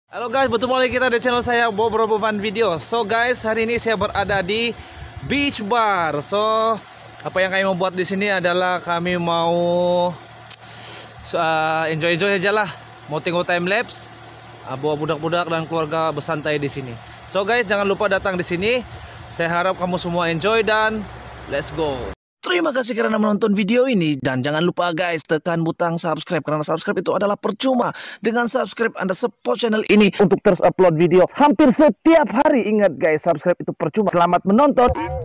Halo guys, bertemu lagi kita di channel saya Bobro Fun Video. So guys, hari ini saya berada di Beach Bar. So, apa yang kami mau buat di sini adalah kami mau enjoy aja lah. Mau tengok time lapse, bawa budak-budak dan keluarga bersantai di sini. So guys, jangan lupa datang di sini. Saya harap kamu semua enjoy dan let's go. Terima kasih karena menonton video ini dan jangan lupa guys tekan butang subscribe karena subscribe itu adalah percuma. Dengan subscribe Anda support channel ini untuk terus upload video hampir setiap hari. Ingat guys, subscribe itu percuma. Selamat menonton.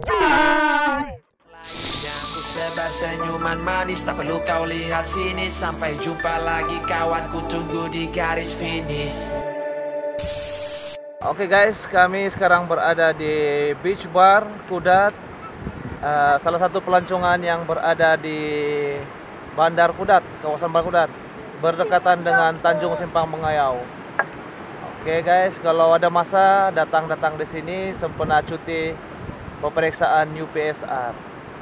Aku sebar senyuman manis, tak perlu kau lihat sini. Sampai jumpa lagi kawan, ku tunggu di garis finish. Oke guys, kami sekarang berada di Beach Bar Kudat. Salah satu pelancongan yang berada di Bandar Kudat, kawasan Bandar Kudat, berdekatan dengan Tanjung Simpang Mengayau. Oke guys, kalau ada masa datang di sini sempena cuti pemeriksaan UPSR.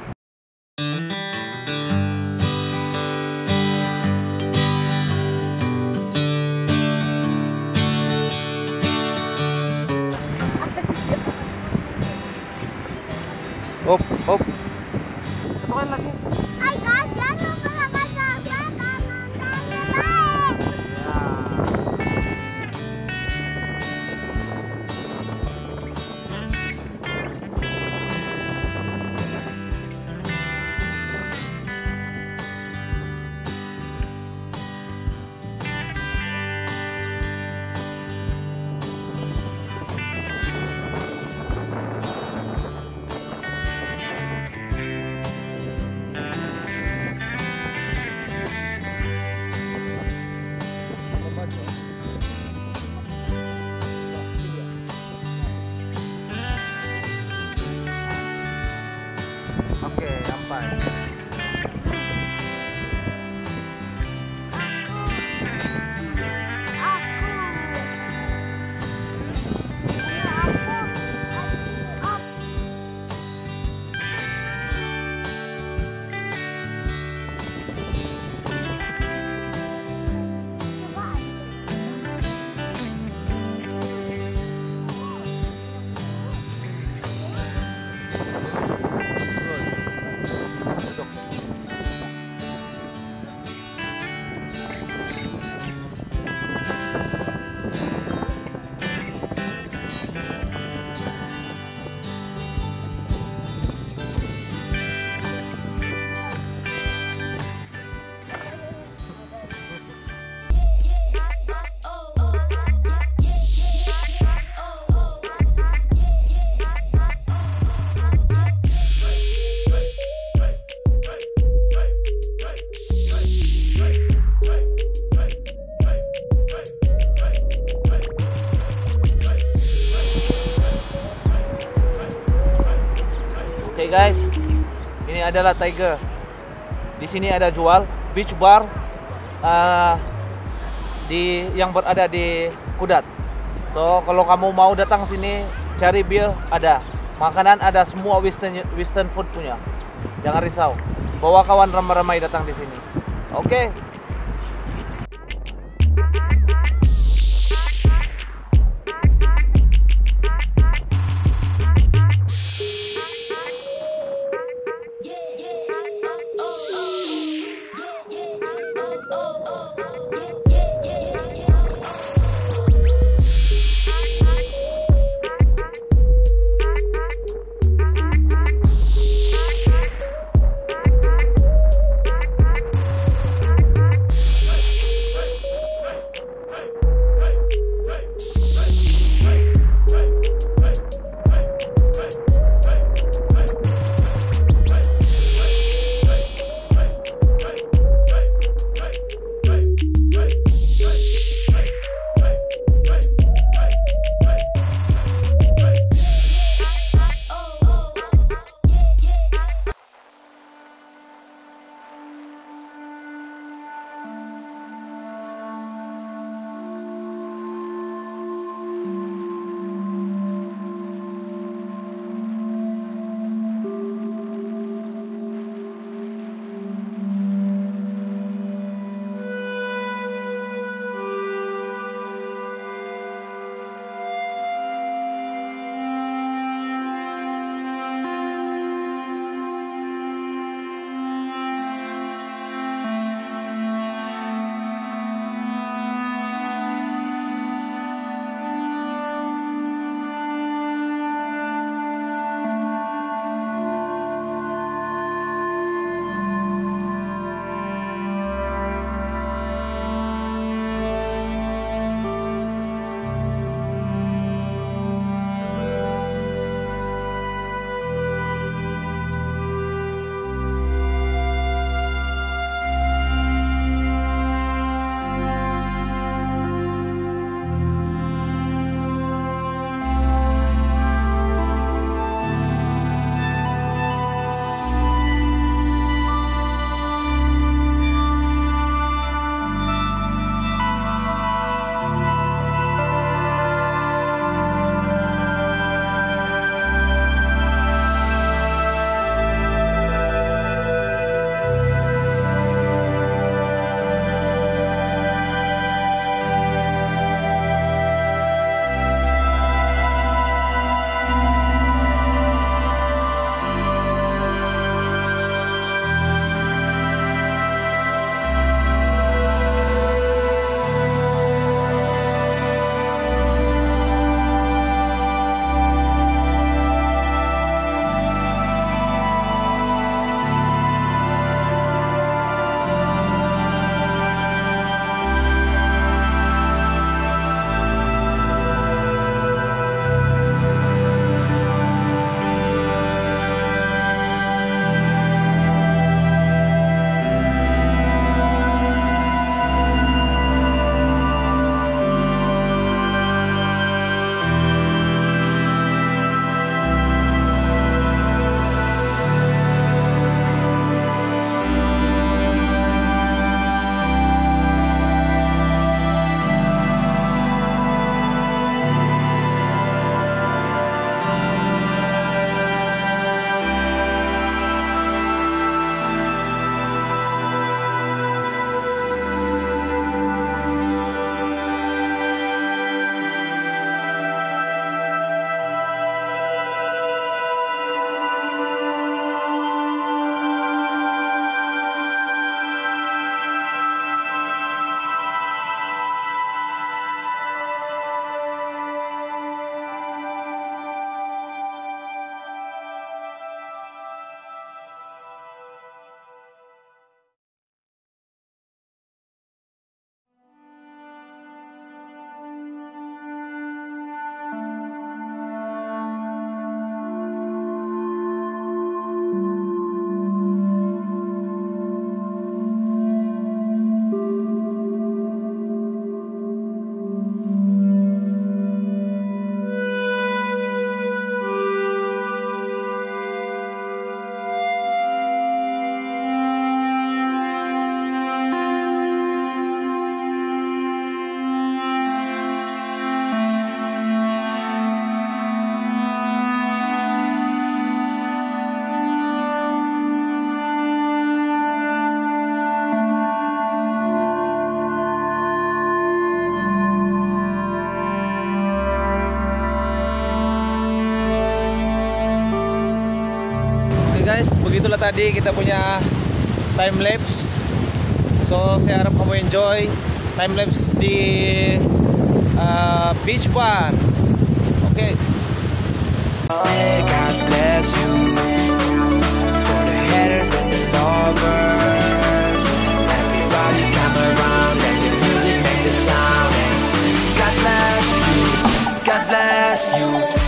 Op. Ketukan lagi. Ay, guys, jangan lupa subscribe. Oke, sampai. Oke guys, ini adalah Tiger. Di sini ada jual beach bar yang berada di Kudat. So kalau kamu mau datang sini cari bir ada, makanan ada, semua western food punya. Jangan risau, bawa kawan ramai-ramai datang di sini. Oke. itulah tadi kita punya time lapse. So saya harap kamu enjoy time lapse di beach bar. Oke. Say God bless you for the haters and the lovers. Everybody come around, let the music make the sound. God bless you, God bless you.